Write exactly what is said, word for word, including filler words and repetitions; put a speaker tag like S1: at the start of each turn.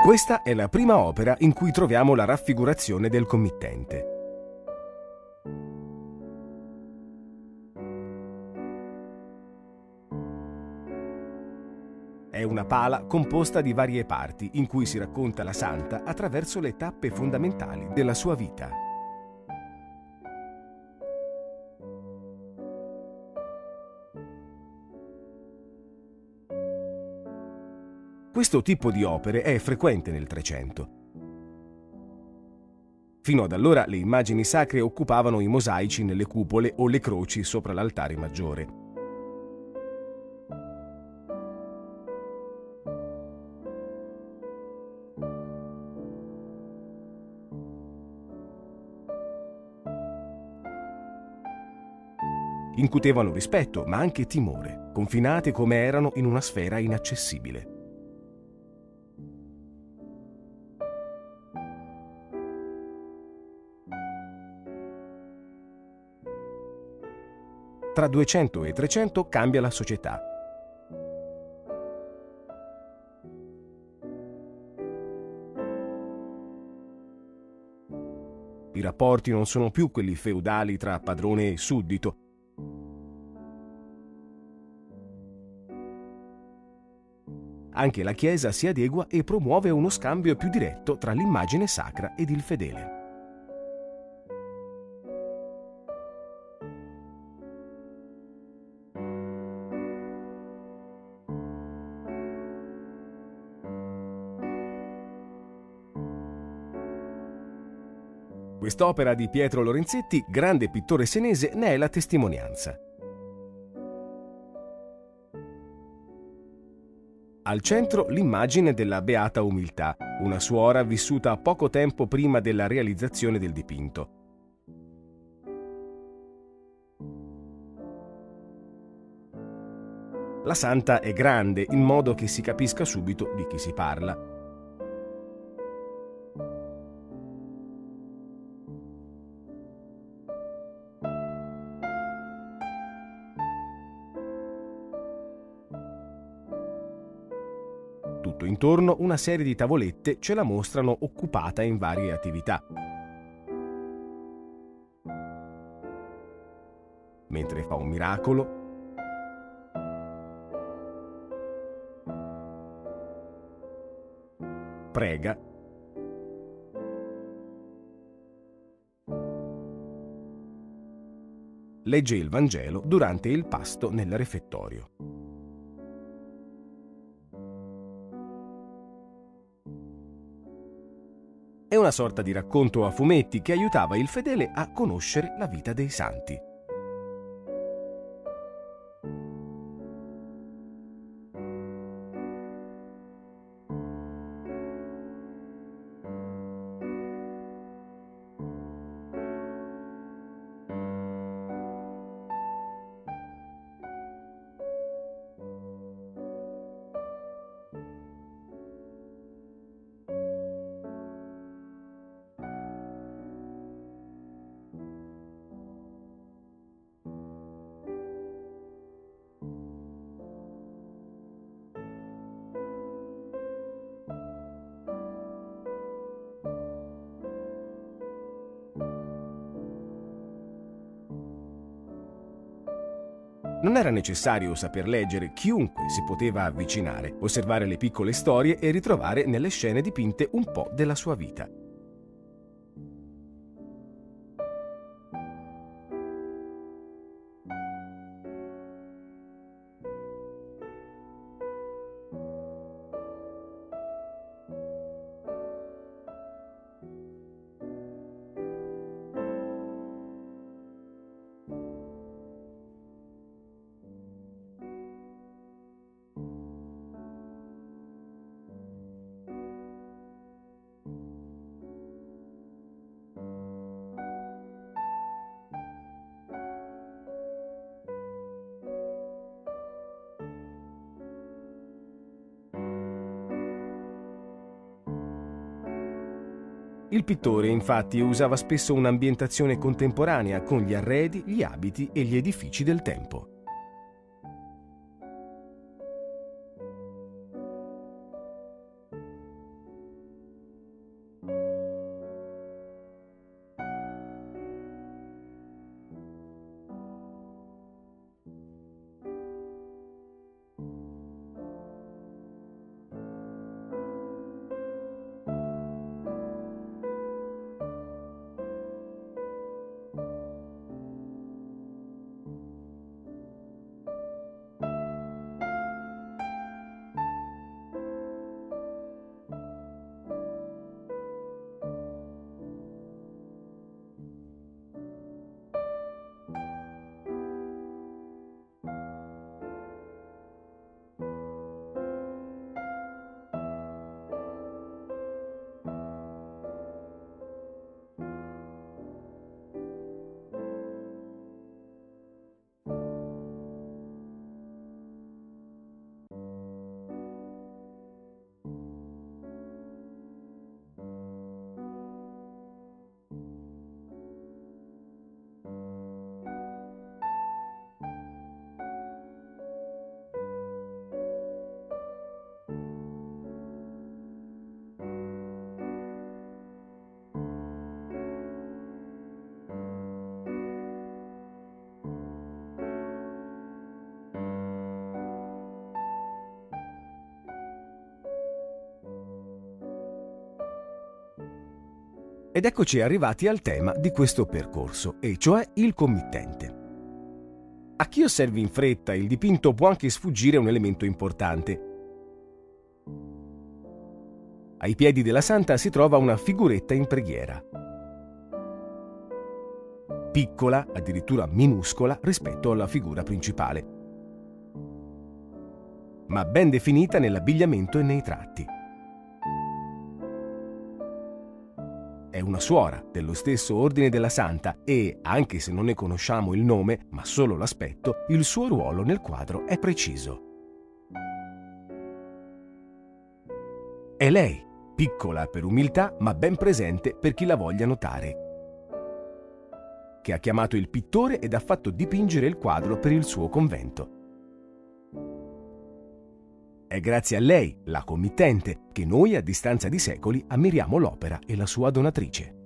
S1: Questa è la prima opera in cui troviamo la raffigurazione del committente. È una pala composta di varie parti in cui si racconta la santa attraverso le tappe fondamentali della sua vita. Questo tipo di opere è frequente nel Trecento. Fino ad allora le immagini sacre occupavano i mosaici nelle cupole o le croci sopra l'altare maggiore. Incutevano rispetto, ma anche timore, confinate come erano in una sfera inaccessibile. Tra duecento e trecento cambia la società. I rapporti non sono più quelli feudali tra padrone e suddito. Anche la Chiesa si adegua e promuove uno scambio più diretto tra l'immagine sacra ed il fedele. Quest'opera di Pietro Lorenzetti, grande pittore senese, ne è la testimonianza. Al centro l'immagine della Beata Umiltà, una suora vissuta poco tempo prima della realizzazione del dipinto. La santa è grande, in modo che si capisca subito di chi si parla. Tutto intorno una serie di tavolette ce la mostrano occupata in varie attività. Mentre fa un miracolo, prega, legge il Vangelo durante il pasto nel refettorio. È una sorta di racconto a fumetti che aiutava il fedele a conoscere la vita dei santi. Non era necessario saper leggere, chiunque si poteva avvicinare, osservare le piccole storie e ritrovare nelle scene dipinte un po' della sua vita. Il pittore, infatti, usava spesso un'ambientazione contemporanea con gli arredi, gli abiti e gli edifici del tempo. Ed eccoci arrivati al tema di questo percorso, e cioè il committente. A chi osservi in fretta il dipinto può anche sfuggire un elemento importante. Ai piedi della santa si trova una figuretta in preghiera, piccola, addirittura minuscola, rispetto alla figura principale, ma ben definita nell'abbigliamento e nei tratti. È una suora dello stesso ordine della santa e, anche se non ne conosciamo il nome, ma solo l'aspetto, il suo ruolo nel quadro è preciso. È lei, piccola per umiltà, ma ben presente per chi la voglia notare, che ha chiamato il pittore ed ha fatto dipingere il quadro per il suo convento. È grazie a lei, la committente, che noi a distanza di secoli ammiriamo l'opera e la sua donatrice.